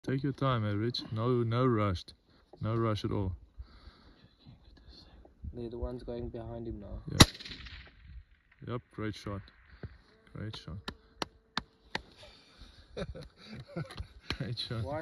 Take your time, Rich. No rush. No rush at all. They're the ones going behind him now. Yeah. Yep, great shot. Great shot. Great shot.